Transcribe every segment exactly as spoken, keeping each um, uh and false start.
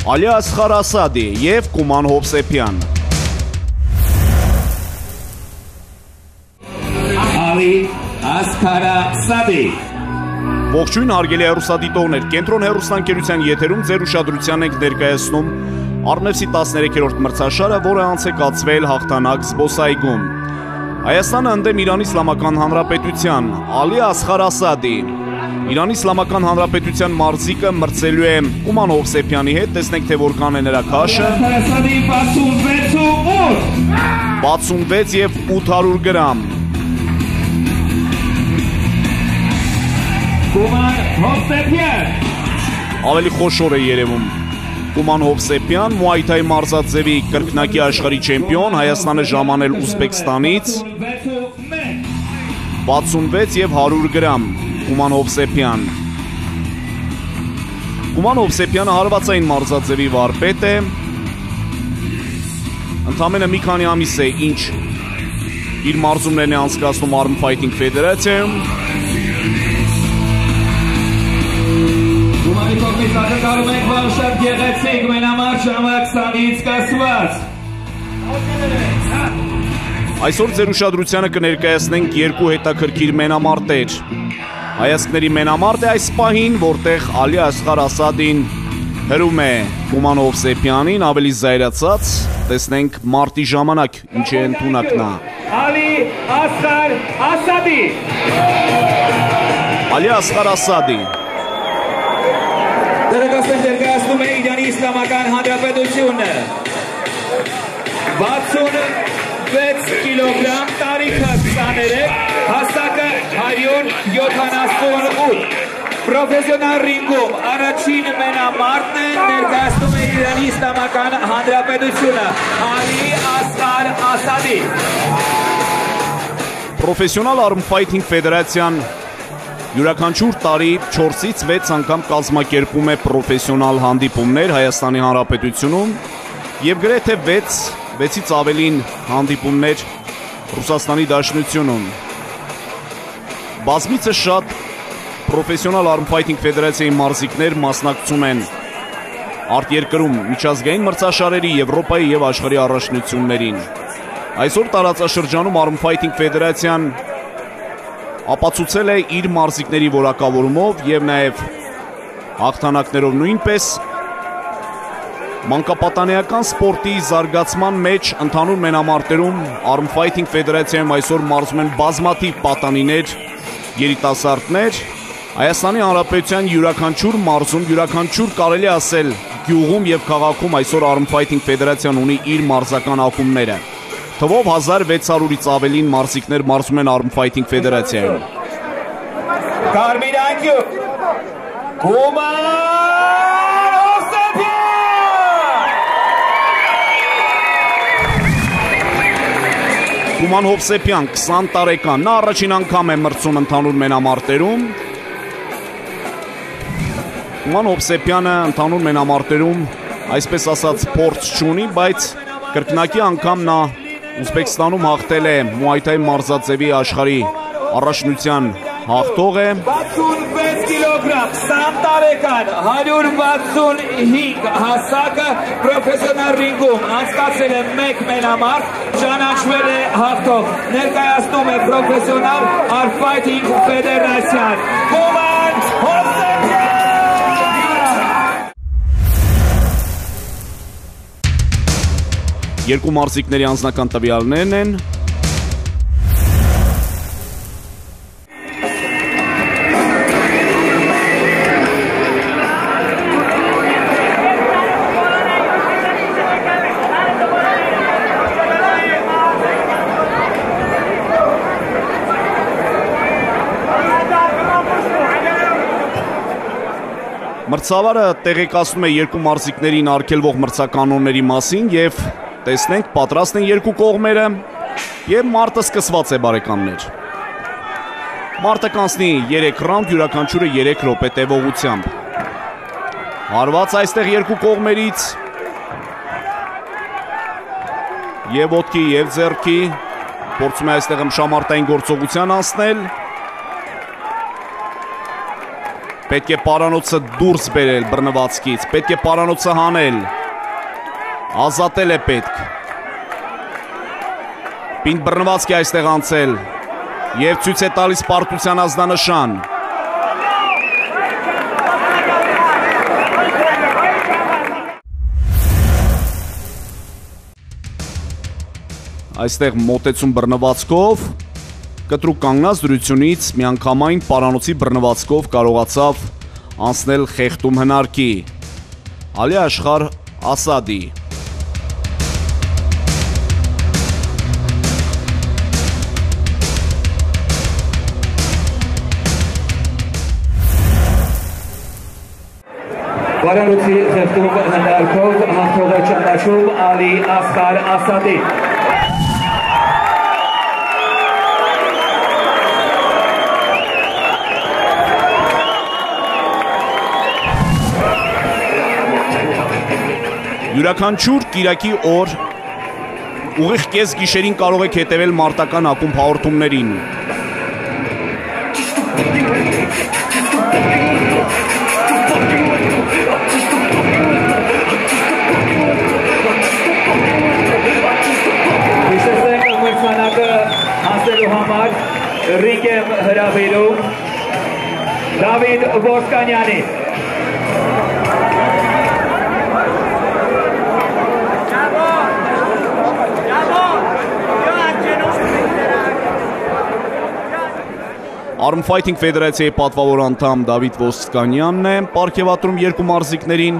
Ալի Ասղար Ասադի և Կուման Հովսեփյան։ Ալի Ասղար Ասադի։ Ողջույն հարգելի հեռուստադիտողներ, Կենտրոն հեռուստաընկերության եթերում ձեր ուշադրության ենք ներկայացնում Առնևսի տասներեքերորդ մրցաշարը, որը անց է կացվել հաղթանակ զբոսայգում։ Հայաստանը ընդդեմ Իրանի Իսլամական Հանրապետության, Ալի Ասղար Ասադի։ Իրանի Իսլամական Հանրապետության մարզիկը մրցելու է Կուման Հովսեփյանի հետ, տեսնենք թե որքան է նրա քաշը։ վաթսունվեց և ութ հարյուր գրամ։ Կուման Հովսեփյան։ Ավելի խոշոր է երևում։ Կուման Հովսեփյան, Մուայ Թայ մարզաձևի կրկնակի աշխարհի չեմպիոն, Հայաստանը ժամանել Ուզբեկստանից։ վաթսունվեց և հարյուր գրամ։ Կուման Հովսեփյան։ Կուման Հովսեփյանը հարվածային մարզաձևի վարպետ է։ Ընդամենը մի քանի ամիս է, ինչ իր մարզումներն է անցկացնում Arm Fighting Ֆեդերացիայում։ Կումանի կողմից ակնկալում ենք վարշավ գեղեցիկ մենամարտ ժամը քսանից կասված։ Այսօր ձեր ուշադրությանը կներկայացնենք երկու հետաքրքիր մենամարտեր։ Հայացքների մենամարտ է այս պահին, որտեղ Ալի Ասղար Ասադին հրում է Կուման Հովսեփյանին, ավելի զայրացած, տեսնենք մարտի ժամանակ ինչ է ընդունակ նա։ Ալի Ասղար Ասադի։ Ալի Ասղար Ասադի։ Դերակասեն ներկայացնում է Իրանի Իսլամական Հանրապետությունը։ վաթսունվեց կիլոգրամ, տարիքը քսաներեք, հասակը հարյուր յոթանասունութ։ Պրոֆեսիոնալ ռինգում առաջին մենամարտն է, ներկայացնում է Իրանի Իսլամական Հանրապետությունը, Ալի Ասղար Ասադի։ Պրոֆեսիոնալ Arm Fighting Ֆեդերացիան յուրաքանչյուր տարի չորսից վեց անգամ կազմակերպում է պրոֆեսիոնալ հանդիպումներ Հայաստանի Հանրապետությունում և գրեթե վեցից ավելին հանդիպումներ Ռուսաստանի Դաշնությունում։ Բազմիցս շատ պրոֆեսիոնալ Arm Fighting Ֆեդերացիայի մարզիկներ մասնակցում են արտերկրում միջազգային մրցաշարերի, Եվրոպայի և աշխարհի առաջնություններին։ Այսօր տարածաշրջանում Arm Fighting Ֆեդերացիան ապացուցել է իր մարզիկների որակավորումով և նաև հաղթանակներով նույնպես մանկապատանեական սպորտի զարգացման մեջ ընդհանուր մենամարտերում Arm Fighting Ֆեդերացիայում այսօր մարզում են բազմաթիվ պատանիներ, երիտասարդներ։ Հայաստանի Հանրապետության յուրաքանչյուր մարզում, յուրաքանչյուր կարելի ասել գյուղում և քաղաքում այսօր Arm Fighting Ֆեդերացիան ունի իր մարզական ակումբները։ Թվով հազար վեց հարյուրից ավելին մարզիկներ մարզում են Arm Fighting Ֆեդերացիայում։ Կարմիր անկյուն, Կուման Հովսեփյան։ Կուման Հովսեփյան, քսան տարեկան, նա առաջին անգամ է մրցում ընդհանուր մենամարտերում։ Կուման Հովսեփյանը ընդհանուր մենամարտերում, այսպես ասած, փորձ չունի, բայց կրկնակի անգամ նա Ուզբեկստանում հաղթել է Մուայ Թայ մարզաձևի աշխարհի առաջնության հաղթող է։ վաթսունվեց կիլոգրամ, քսան տարեկան, հարյուր վաթսունհինգ հասակը պրոֆեսիոնալ ռինգում անցկացրել է մեկ մենամարտ, ճանաչվել է հաղթող, ներկայացնում է պրոֆեսիոնալ Arm Fighting Ֆեդերացիան, Կուման Հովսեփյան։ Երկու մարզիկների անձնական տվյալներն են։ Մրցավարը տեղեկացնում է երկու մարզիկներին արգելվող մրցականոնների մասին և տեսնենք պատրաստ են երկու կողմերը և մարտը սկսված է բարեկամներ։ Մարտը կանցնի երեք ռաունդ, յուրաքանչյուրը երեք րոպե տևողությամբ։ Հարված այստեղ երկու կողմերից և ոտքի և ձեռքի, փորձում է այստեղ ըմբշամարտային գործողության անցնել։ Պետք է պարանոցը դուրս բերել բռնվածքից, պետք է պարանոցը հանել, ազատել է պետք։ Պինդ բռնվածք է այստեղ անցել և ցույց է տալիս պարտության ազդանշան։ Այստեղ մոտեցում բռնվածքով, կտրուկ կանգնած դրությունից միանգամայն պարանոցի բռնվածքով կարողացավ անցնել խեղդում հնարքի Ալի Աշխար Ասադի։ Պարանոցի խեղդում հնարքով հաղթողը ճանաչում Ալի Աշխար Ասադի։ Յուրաքանչյուր կիրակի օր ուղիղ կես գիշերին կարող եք հետևել մարտական ակումբ հաղորդումներին։ Հիշեցնենք մրցանակը հասնելու համար ռինգ է հրավիրում Դավիթ Ոսկանյանի։ Arm Fighting Ֆեդերացիայի պատվավոր անդամ Դավիթ Ոսկանյանն է պարգևատրում երկու մարզիկներին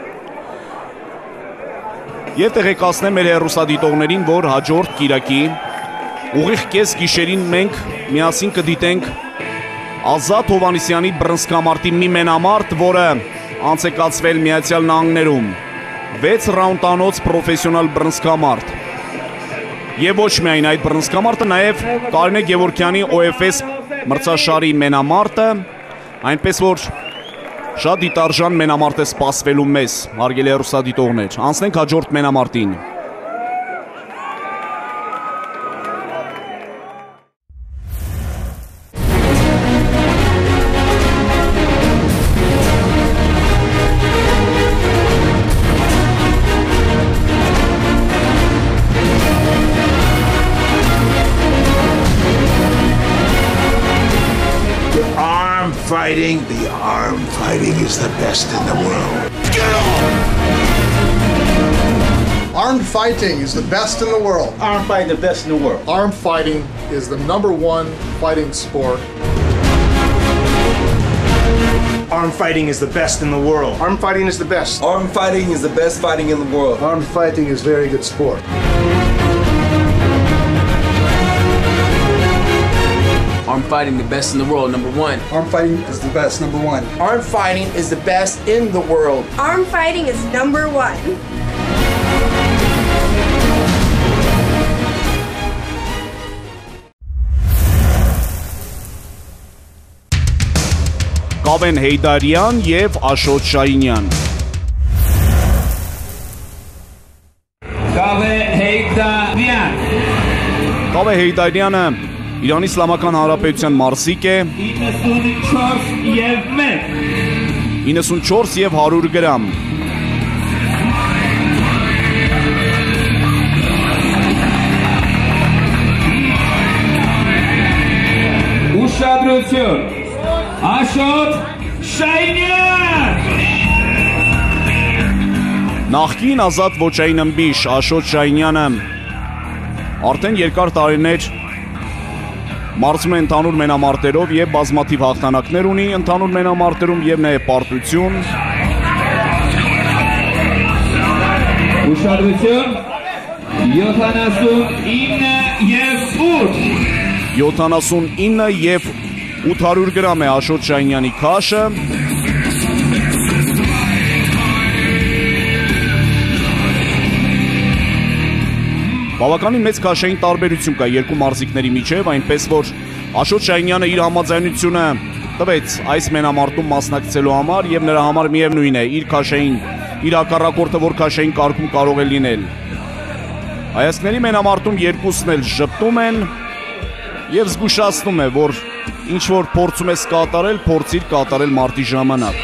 և տեղեկացնեմ մեր հեռուստադիտողներին, որ հաջորդ կիրակի ուղիղ կես գիշերին մենք միասին կդիտենք Ազատ Հովհաննիսյանի բռնցքամարտի մի մենամարտ, որը անց է կացվել Միացյալ Նահանգներում, վեց ռաունդանոց պրոֆեսիոնալ բռնցքամարտ։ Եվ ոչ միայն այդ բռնցքամարտը, նաև Կարինե Գևորգյանի O F S մրցաշարի մենամարտը, այնպես որ շատ դիտարժան մենամարտ է սպասվելու մեզ, հարգելի հեռուստադիտողներ, անցնենք հաջորդ մենամարտին։ Fighting, the arm fighting is the best in the world. Armed fighting is the best in the world. Arm fighting the best in the world. Armed fighting is the number one fighting sport. Arm fighting is the best in the world. Armed fighting is the best. Arm fighting is the best fighting in the world. Armed fighting is very good sport. Arm fighting the best in the world, number one. Arm fighting is the best, number one. Arm fighting is the best in the world. Arm fighting is number one. Կավեն Հեյդարյան և Աշոտ Շահինյան։ Կավե Հեյդարյան։ Կավե Հեյդարյանը Իրանի Իսլամական Հանրապետության մարզիկ է, իննսունչորս և մեկ, իննսունչորս և հարյուր գրամ։ Ուշադրություն, Աշոտ Շահինյան։ Նախկին ազատ ոչային ըմբիշ Աշոտ Շահինյանը արդեն երկար տարիներ մարզում է ընդհանուր մենամարտերով և բազմաթիվ հաղթանակներ ունի ընդհանուր մենամարտերում և նաև պարտություն։ Ուշադրություն, յոթանասունինը և ութ։ յոթանասունինը և ութ հարյուր գրամ է Աշոտ Շահինյանի քաշը։ Բավականին մեծ քաշային տարբերություն կա երկու մարզիկների միջև, այնպես որ Աշոտ Շահինյանը իր համաձայնությունը տվեց այս մենամարտում մասնակցելու համար և նրա համար միևնույն է իր քաշային, իր հակառակորդը որ քաշային կարգում կարող է լինել։ Հայացքների մենամարտում երկուսն էլ ժպտում են և զգուշացնում է, որ ինչ որ փորձում ես կատարել, փորձիր կատարել մարտի ժամանակ։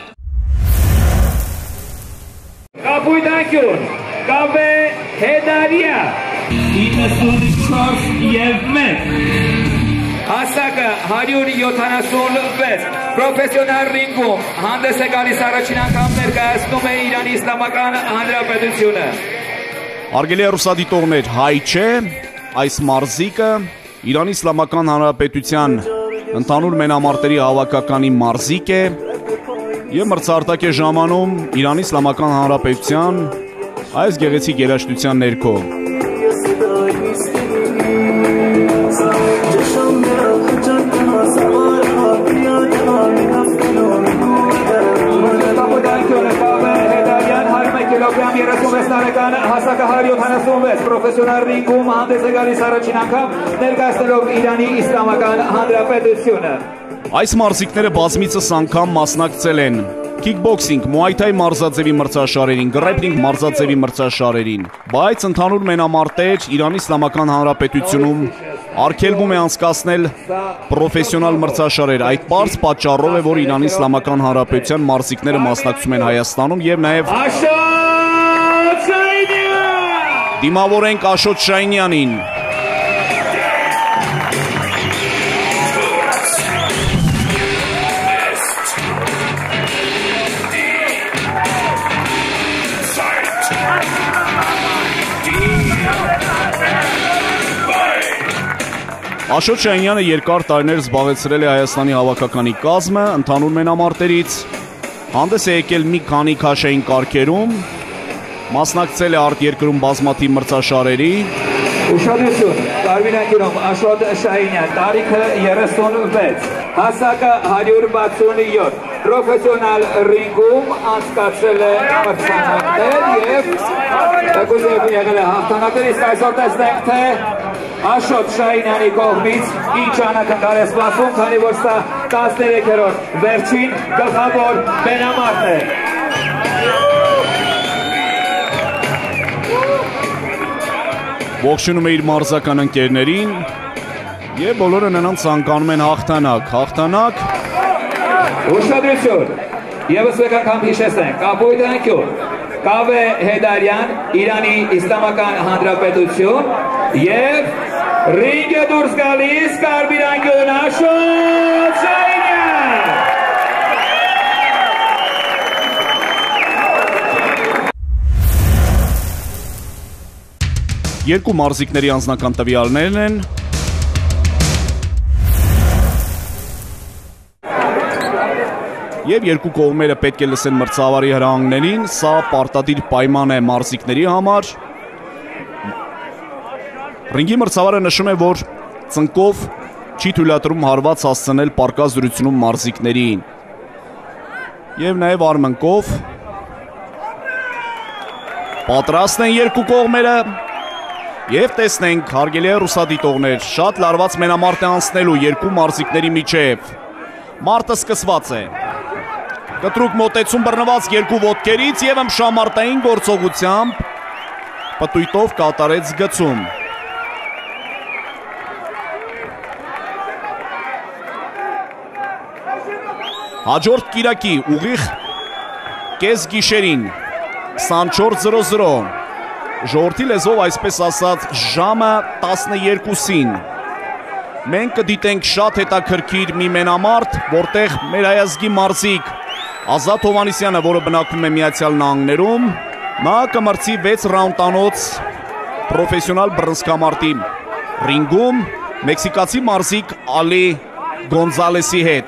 Կապույտանկյուն, կավե հեդարյա, իննսունչորս և մեկ, հասակը հարյուր յոթանասունվեց, պրոֆեսիոնալ ռինգում հանդես է գալիս առաջին անգամ ներկայացնում է Իրանի Իսլամական Հանրապետությունը։ Արգելի հեռուստադիտողներ, հայ չէ, այս մարզիկը Իրանի Իսլամական Հանրապետության ընդհանուր մենամարտերի հավաքականի մարզիկ է և մրցարտակ է ժամանում Իրանի Իսլամական Հանրապետության այս գեղեցիկ երաժշտության ներքո։ Կիլոգրամ երեսունվեց տարեկան հասակը հարյուր յոթանասունվեց պրոֆեսիոնալ ռինգում հանդես է գալիս առաջին անգամ ներկայացնելով Իրանի Իսլամական Հանրապետությունը։ Այս մարզիկները բազմիցս անգամ մասնակցել են քիքբոքսինգ, մուայթայ մարզաձևի մրցաշարերին, գրեպլինգ մարզաձևի մրցաշարերին, բայց ընդհանուր մենամարտեր Իրանի Իսլամական Հանրապետությունում արգելվում է անցկացնել պրոֆեսիոնալ մրցաշարեր։ Այդ պարզ պատճառով է, որ Իրանի Իսլամական Հանրապետության մարզիկները մասնակցում են Հայաստանում և նաև դիմավորենք Աշոտ Շայնյանին։ Աշոտ Շայնյանը երկար տարիներ զբաղեցրել է Հայաստանի հավաքականի կազմը, ընդհանուր մենամարտերից հանդես է եկել մի քանի քաշային կարգերում, մասնակցել է արտերկրում բազմաթիվ մրցաշարերի։ Ուշադրություն, տարբերակում Աշոտ Շայնյան, տարիքը երեսունվեց, հասակը հարյուր վաթսունյոթ, պրոֆեսիոնալ ռինգում անցկացրել է մրցանակներ և կուզեվում եղել է հաղթանակներ, իսկ այսօր տեսնենք, թե Աշոտ Շայնյանի կողմից ինչ անակնկալ է սպասվում, քանի որ սա տասներեքերորդ վերջին գլխավոր մենամարտն է։ Ողջունում է իր մարզական ընկերներին և բոլորը նրան ցանկանում են հաղթանակ, հաղթանակ։ Ուշադրություն, ևս մեկ անգամ հիշեցնենք, կապույտանկյուն, Կավե Հեդարյան, Իրանի Իսլամական Հանրապետություն և ռինգ է դուրս գալիս կարմիրանկյուն Աշոտ Շայնյան։ Երկու մարզիկների անձնական տվյալներն են։ Եվ երկու կողմերը պետք է լսեն մրցավարի հրահանգներին, սա պարտադիր պայման է մարզիկների համար։ Ռինգի մրցավարը նշում է, որ ծնկով չի թույլատրում հարված հասցնել պարկաս դրությունում մարզիկներին։ Եվ նաև արմնկով։ Պատրաստ են երկու կողմերը։ Եվ տեսնենք, հարգելի հեռուստադիտողներ, շատ լարված մենամարտ է անցնելու երկու մարզիկների միջև։ Մարտը սկսված է։ Կտրուկ մոտեցում բռնված երկու ոտքերից և ըմբշամարտային գործողությամբ պտույտով կատարեց գծում։ Հաջորդ կիրակի ուղիղ կես գիշերին քսանչորս զրո զրո ժողովրդի լեզվով այսպես ասած ժամը տասներկուսին մենք կդիտենք շատ հետաքրքիր մի մենամարտ, որտեղ մեր հայազգի մարզիկ Ազատ Հովհաննիսյանը, որը բնակվում է Միացյալ Նահանգներում, նա կմրցի վեց ռաունդանոց պրոֆեսիոնալ բռնցքամարտի ռինգում մեքսիկացի մարզիկ Ալի Գոնզալեսի հետ։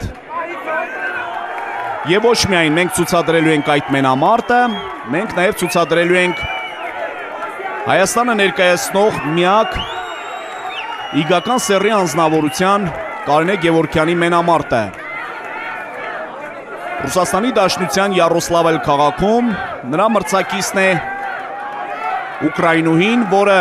Եվ ոչ միայն մենք ցուցադրելու ենք այդ մենամարտը, մենք նաև ցուցադրելու ենք Հայաստանը ներկայացնող միակ իգական սեռի անձնավորության Կարինե Գևորգյանի մենամարտը։ Ռուսաստանի Դաշնության Յարոսլավել քաղաքում նրա մրցակիցն է ուկրաինուհին, որը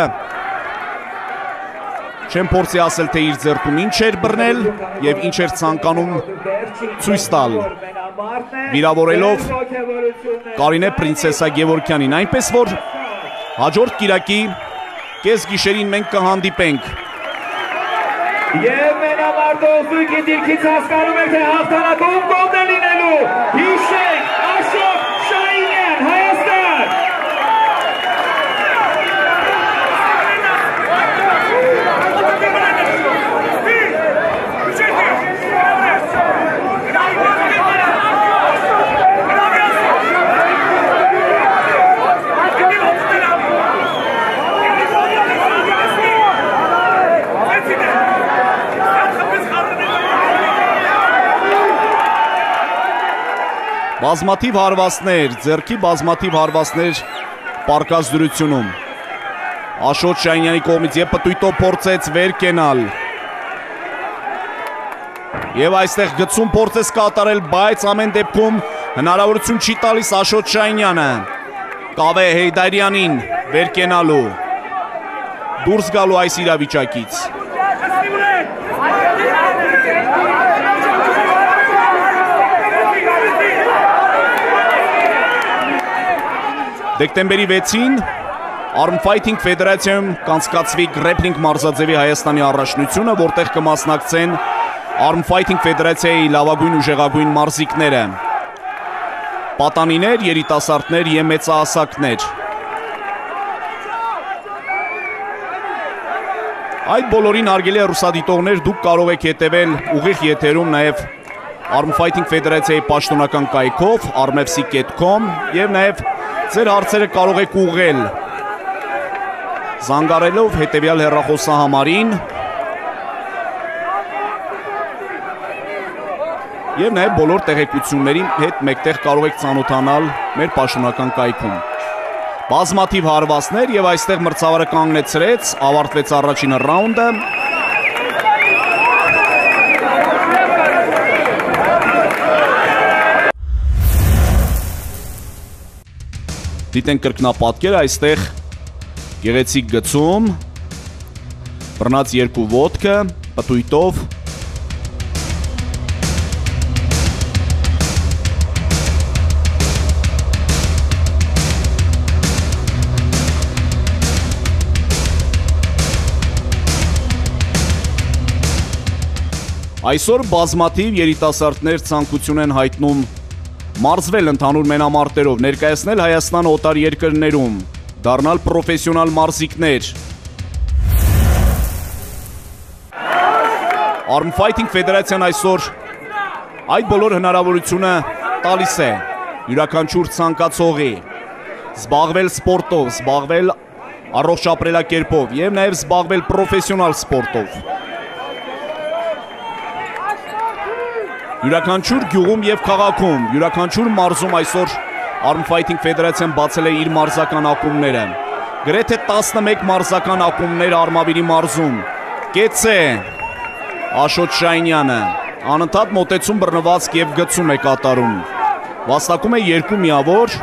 չեմ փորձի ասել, թե իր ձեռքում ինչ էր բռնել և ինչ էր ցանկանում ցույց տալ, վիրավորելով Կարինե Պրինցեսա Գևորգյանին, այնպես որ հաջորդ կիրակի կես գիշերին մենք կհանդիպենք։ Եվ մենամարտ Մարտով զույգի դիրքից հասկանում եք, թե հաղթանակում կողմ է լինելու։ Հիշենք, Աշոտ Շահինյան, Հայաստան։ Բազմաթիվ հարվածներ, ձեռքի բազմաթիվ հարվածներ պարկած դրությունում։ Աշոտ Շահինյանի կողմից եւ պտույտով փորձեց վեր կենալ։ Եվ այստեղ գծում փորձեց կատարել, բայց ամեն դեպքում հնարավորություն չի տալիս Աշոտ Շահինյանը Կավե Հեյդարյանին վեր կենալու, դուրս գալու այս իրավիճակից։ Դեկտեմբերի վեցին Arm Fighting Ֆեդերացիայում կանցկացվի գրեփլինգ մարզաձևի Հայաստանի առաջնությունը, որտեղ կմասնակցեն Arm Fighting Ֆեդերացիայի լավագույն ուժեղագույն մարզիկները, պատանիներ, երիտասարդներ և մեծահասակներ։ Այդ բոլորին հարգելի հեռուստադիտողներ, դուք կարող եք հետևել ուղիղ եթերում նաև Arm Fighting Ֆեդերացիայի պաշտոնական կայքով arm f c dot com և նաև ձեր հարցերը կարող եք ուղղել զանգարելով հետևյալ հեռախոսահամարին և նաև բոլոր տեղեկությունների հետ մեկտեղ կարող եք ծանոթանալ մեր պաշտոնական կայքում։ Բազմաթիվ հարվածներ և այստեղ մրցավարը կանգնեցրեց, ավարտվեց առաջին ռաունդը։ Դիտենք կրկնապատկերը, այստեղ գեղեցիկ գծում, բռնած երկու ոտքը, պտույտով, այսօր բազմաթիվ երիտասարդներ ցանկություն են հայտնում մարզվել ընդհանուր մենամարտերով, ներկայացնել Հայաստանը օտար երկրներում, դառնալ պրոֆեսիոնալ մարզիկներ։ Arm Fighting Ֆեդերացիան այսօր այդ բոլոր հնարավորությունը տալիս է յուրաքանչյուր ցանկացողի զբաղվել սպորտով, զբաղվել առողջ ապրելակերպով և նաև զբաղվել պրոֆեսիոնալ սպորտով։ Յուրաքանչյուր գյուղում և քաղաքում, յուրաքանչյուր մարզում այսօր Arm Fighting Ֆեդերացիան բացել է իր մարզական ակումբները։ Գրեթե տասնմեկ մարզական ակումբներ Արմավիրի մարզում։ Կեցե Աշոտ Շահինյանը անընդհատ մոտեցում, բռնվածք և գծում է կատարում։ Վաստակում է երկու միավոր։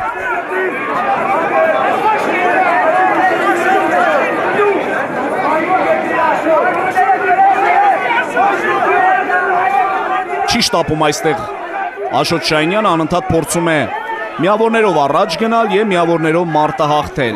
Չի շտապում այստեղ Աշոտ Շահինյանը, անընդհատ փորձում է միավորներով առաջ գնալ և միավորներով մարտահաղթել։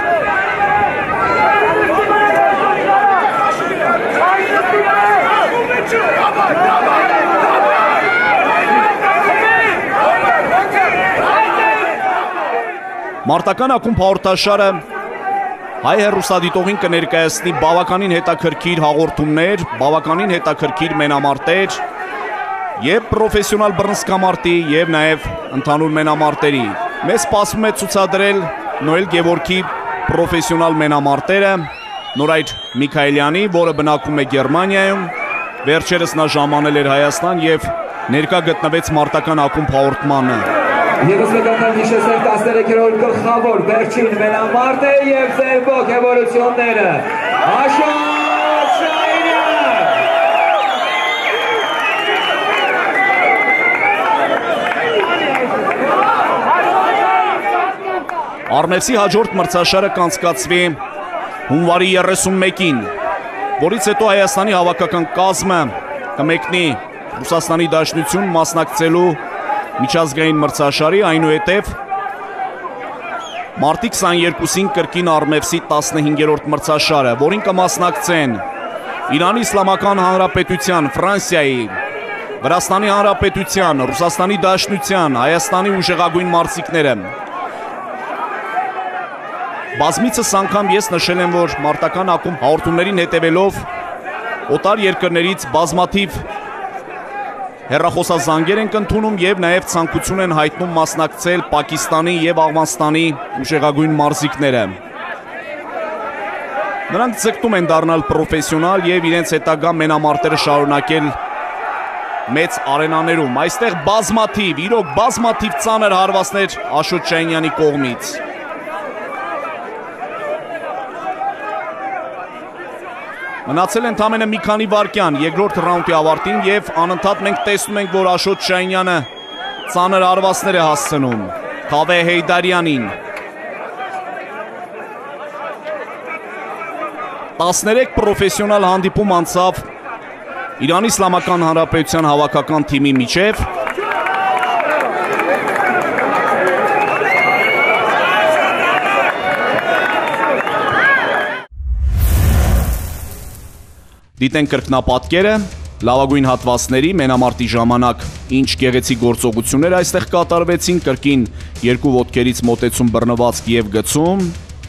Մարտական ակումբ հաղորդաշարը հայ հեռուստադիտողին կներկայացնի բավականին հետաքրքիր հաղորդումներ, բավականին հետաքրքիր մենամարտեր և պրոֆեսիոնալ բռնցքամարտի և նաև ընդհանուր մենամարտերի։ Մեզ սպասվում է ցուցադրել Նոել Գևորգի պրոֆեսիոնալ մենամարտերը, Նորայր Միքայելյանի, որը բնակվում է Գերմանիայում, վերջերս նա ժամանել էր Հայաստան և ներկա գտնվեց մարտական ակումբ հաղորդմանը։ Եվս մեկական հիշեցնենք տասներեքերորդ գլխավոր վերջին մենամարտը և ձեր ոգևորությունները։ Աշոտ Շահինյան։ Arm F C հաջորդ մրցաշարը կանցկացվի հունվարի երեսունմեկին, որից հետո Հայաստանի հավաքական կազմը կմեկնի Ռուսաստանի Դաշնություն մասնակցելու միջազգային մրցաշարի, այնուհետև մարտի քսաներկուսին կրկին Arm F C տասնհինգերորդ մրցաշարը, որին կմասնակցեն Իրանի Իսլամական Հանրապետության, Ֆրանսիայի, Վրաստանի Հանրապետության, Ռուսաստանի Դաշնության, Հայաստանի ուժեղագույն մարզիկները։ Բազմիցս անգամ ես նշել եմ, որ մարտական ակումբ հաղորդումներին հետևելով օտար երկրներից բազմաթիվ հեռախոսազանգեր են ընդունում եւ նաեւ ցանկություն են հայտնում մասնակցել Պակիստանի եւ Աֆղանստանի ուժեղագույն մարզիկները։ Նրանք ձգտում են դառնալ պրոֆեսիոնալ եւ իրենց հետագա մենամարտերը շարունակել մեծ արենաներում։ Այստեղ բազմաթիվ, իրոք բազմաթիվ ծանր հարվածներ Աշոտ Շահինյանի կողմից։ Մնացել են ընդամենը մի քանի վայրկյան երկրորդ ռաունդի ավարտին եւ անընդհատ մենք տեսնում ենք, որ Աշոտ Շահինյանը ծանր հարվածներ է հասցնում Քավե Հեյդարյանին։ տասներեք պրոֆեսիոնալ հանդիպում անցավ Իրանի Իսլամական Հանրապետության հավաքական թիմի միջև։ Դիտենք կրկնապատկերը, լավագույն հատվածների մենամարտի ժամանակ ինչ գեղեցիկ գործողություններ այստեղ կատարվեցին, կրկին երկու ոտքերից մոտեցում բռնվածք եւ գցում։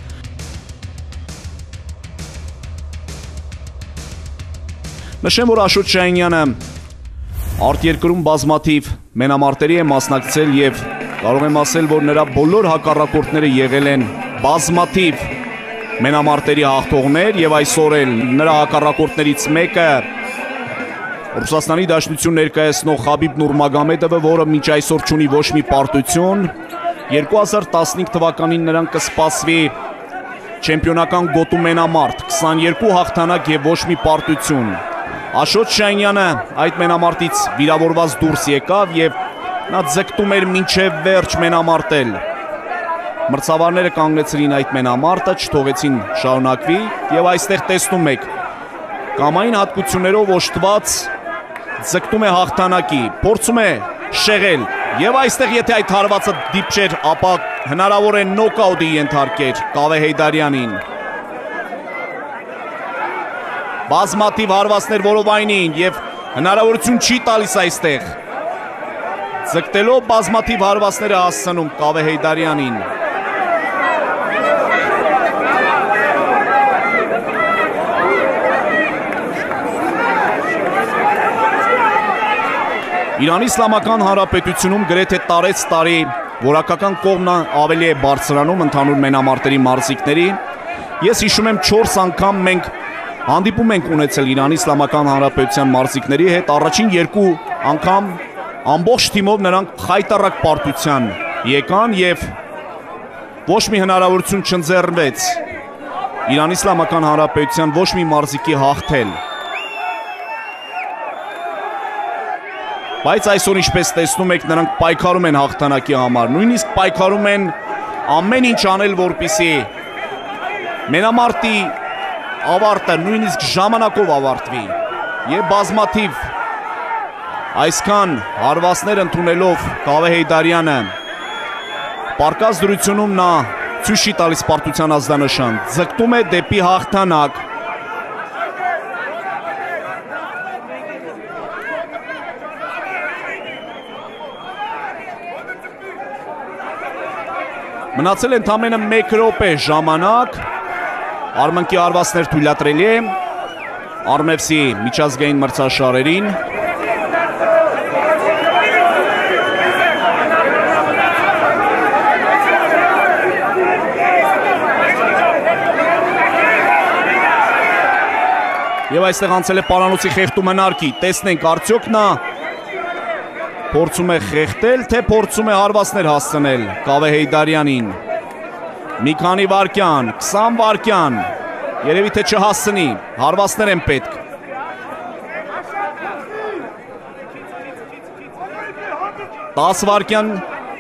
Նշեմ, որ Աշոտ Շահինյանը արտերկրում բազմաթիվ մենամարտերի է մասնակցել եւ կարող եմ ասել, որ նրա բոլոր հակառակորդները եղել են բազմաթիվ մենամարտերի հաղթողներ եւ այսօր էլ նրա հակառակորդներից մեկը Ռուսաստանի Դաշնություն ներկայացնող Խաբիբ Նուրմագամեդովը, որը մինչ այսօր չունի ոչ մի պարտություն, երկու հազար տասնհինգ թվականին նրան կսպասվի չեմպիոնական գոտու մենամարտ, քսաներկու հաղթանակ եւ ոչ մի պարտություն։ Աշոտ Շահինյանը այդ մենամարտից վիրավորված դուրս եկավ եւ նա ձգտում էր մինչեւ վերջ մենամարտել։ Մրցավարները կանգնեցրին այդ մենամարտը, չթողեցին շարունակվի եւ այստեղ տեսնում եք կամային հատկություններով օժտված ձգտում է հաղթանակի, փորձում է շեղել եւ այստեղ եթե այդ հարվածը դիպչեր, ապա հնարավոր է նոկաուտի ենթարկեր Քավե Հեյդարյանին։ Բազմաթիվ հարվածներ որովայնին եւ հնարավորություն չի տալիս այստեղ։ Ձգտելով բազմաթիվ հարվածներ է հասցնում Քավե Հեյդարյանին։ Իրանի Իսլամական Հանրապետությունում գրեթե տարեց տարի որակական կողմն ավելի է բարձրանում ընդհանուր մենամարտերի մարզիկների։ Ես հիշում եմ չորս անգամ մենք հանդիպում ենք ունեցել Իրանի Իսլամական Հանրապետության մարզիկների հետ, առաջին երկու անգամ ամբողջ թիմով նրանք խայտառակ պարտության եկան եւ ոչ մի հնարավորություն չընձեռվեց Իրանի Իսլամական Հանրապետության ոչ մի մարզիկի հաղթել։ Բայց այսօր ինչպես տեսնում եք, նրանք պայքարում են հաղթանակի համար, նույնիսկ պայքարում են ամեն ինչ անել, որպեսզի մենամարտի ավարտը նույնիսկ ժամանակով ավարտվի եւ բազմաթիվ այսքան հարվածներ ընդունելով Քավե Հեյդարյանը պարկած դրությունում նա ցույց չի տալիս պարտության ազդանշան, ձգտում է դեպի հաղթանակ։ Մնացել են ընդամենը մեկ րոպե ժամանակ, արմունկի հարվածներ թույլատրելի է Արմևսի միջազգային մրցաշարերին։ Եվ այստեղ անցել է պարանոցի խեղդումը նարկի, տեսնենք արդյոք նա փորձում է խեղդել, թե փորձում է հարվածներ հասցնել Քավե Հեյդարյանին։ Մի քանի վայրկյան, քսան վայրկյան, երևի թե չհասցնի, հարվածներ են պետք։ տաս վայրկյան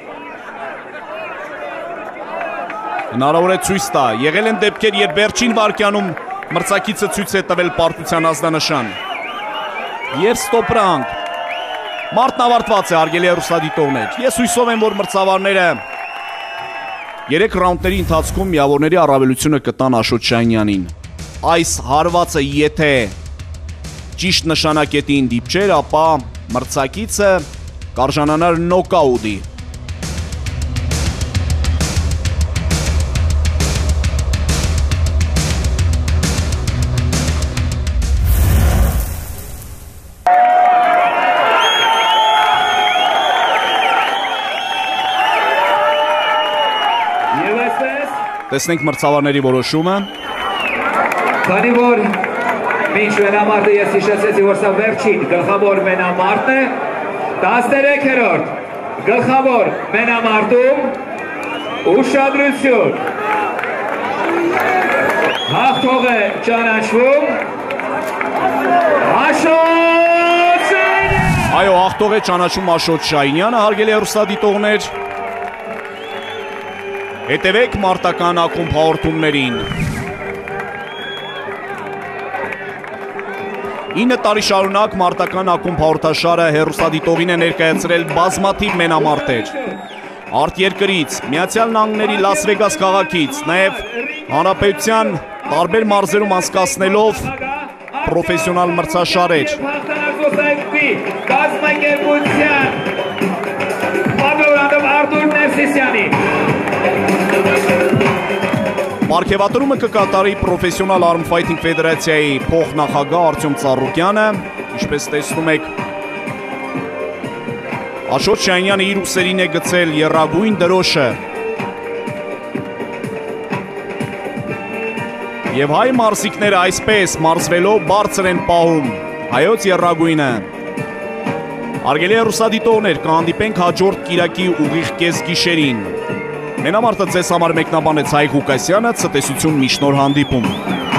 հնարավոր է ցույց տա։ Եղել են դեպքեր, երբ վերջին վայրկյանում մրցակիցը ցույց է տվել պարտության ազդանշան։ Եվ ստոպրանք։ Մարտն ավարտված է, հարգելի հեռուստադիտողներ։ Ես հույսով եմ, որ մրցավարները երեք ռաունդների ընթացքում միավորների առավելությունը կտան Աշոտ Շահինյանին։ Այս հարվածը եթե ճիշտ նշանակետին դիպչեր, ապա մրցակիցը կարժանանար նոկաուտի։ Տեսնենք մրցավարների որոշումը։ Քանի որ մինչ մենամարտը ես հիշեցի, որ սա վերջին գլխավոր մենամարտն է, տասներեքերորդ գլխավոր մենամարտում ուշադրություն։ Հաղթող է ճանաչվում Աշոտ Շահինյանը։ Այո, հաղթող է ճանաչվում Աշոտ Շահինյանը, հարգելի հեռուստադիտողներ։ Հետևեք մարտական ակումբ հաղորդումներին։ ինը տարի շարունակ մարտական ակումբ հաղորդաշարը հեռուստադիտողին է ներկայացրել բազմաթիվ մենամարտեր։ Արտերկրից, Միացյալ Նահանգների Լաս Վեգաս քաղաքից, նաև հանրապետության տարբեր մարզերում անցկացնելով պրոֆեսիոնալ մրցաշարեր։ Կազմակերպության պատվիրատու Արտուր Ներսիսյանի Պարգևատրումը կկատարի պրոֆեսիոնալ Arm Fighting Ֆեդերացիայի փոխնախագահ Արտյոմ Ծառուկյանը, ինչպես տեսնում եք, Աշոտ Շահինյանը իր ուսերին է գցել եռագույն դրոշը։ Եվ հայ մարզիկները այսպես մարզվելով բարձր են պահում հայոց եռագույնը։ Հարգելի հեռուստադիտողներ, կհանդիպենք հաջորդ կիրակի ուղիղ կեսգիշերին։ Մենամարտը ձեզ համար մեկնաբանեց Հայկ Ղուկասյանը, ցտեսություն մի շնորհանդիպում։